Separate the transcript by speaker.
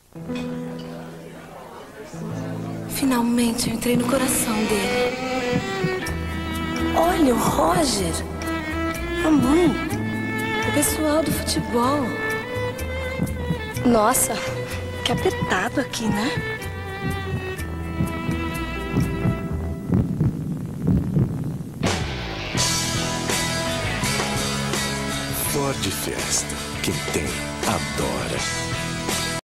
Speaker 1: Finalmente eu entrei no coração dele. Olha, o Roger. A mãe. O pessoal do futebol. Nossa, que apertado aqui, né?
Speaker 2: Ford Fiesta. Quem tem, adora.